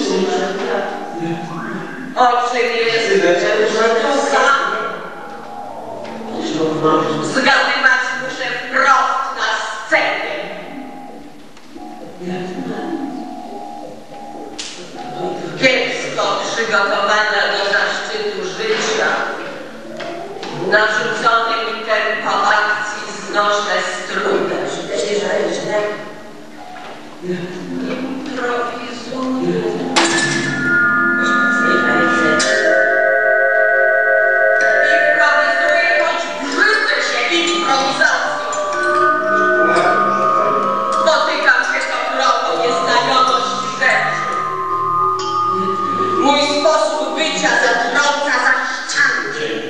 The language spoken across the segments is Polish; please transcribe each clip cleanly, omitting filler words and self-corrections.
O czym jest sztuka? Zgadywać muszę wprost na scenie. Kiepsko przygotowana do zaszczytu życia. Narzucony mi tempo akcji znoszę z trudem. Improwizuję. Improwizuję, choć brzydzę się improwizacją. Spotykam się co kroku nieznajomość rzeczy. Mój sposób bycia zatrąca za ścianki.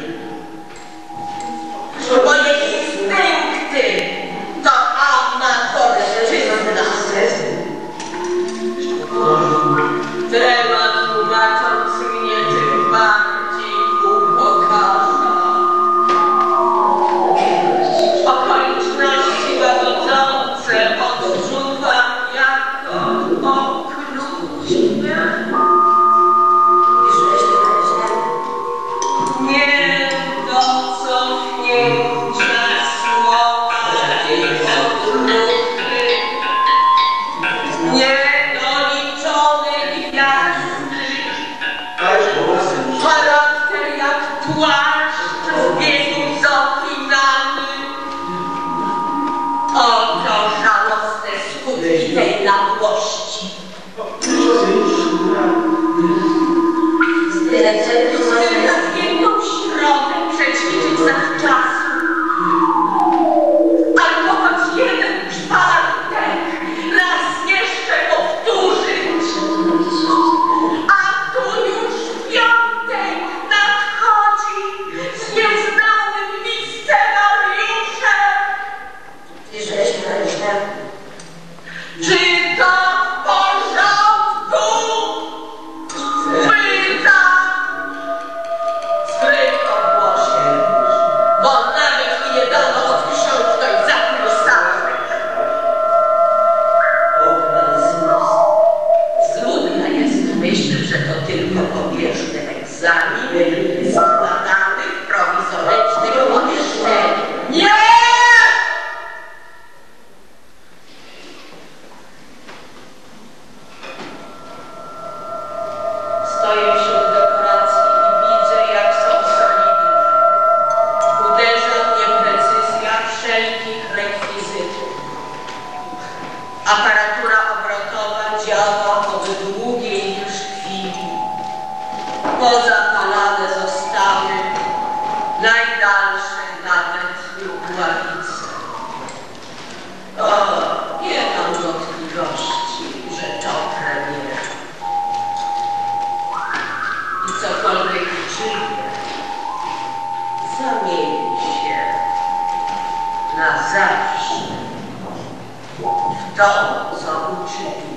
Moje instynkty to amatorszczyzna. Temat tłumacząc mnie tym bardziej upokarza. Okoliczności łagodzące odczuwam jako okrutne. Nie do cofnięcia słowa i odruchy. Niedoliczone gwiazdy. Charakter jak płaszcz w biegu zapinany. Oto żałosne skutki tej nagłości. Jedną środę przećwiczyć zawczasu. Albo choć jeden czwartek raz jeszcze powtórzyć. A tu już piątek nadchodzi z nieznanym mi scenariuszem. Czy to w porządku? Pytam. Skrytko w głosie, bo nawet mi nie dano odprzątnąć zakrusałych. Złudna jest myśl, że to tylko pobieżny egzamin składany w prowizorycznym pomieszczeniu. Nie! Stoję wśród dekoracji i widzę, jak są solidne. Uderza mnie precyzja wszelkich rekwizytów. Aparatura obrotowa działa od długiej już chwili. Pozapalane zostały najdalsze nawet lukławice. O, nie mam wątpliwości, że to premiera. I cokolwiek czynię, zamieni się na zawsze w to, co uczynię.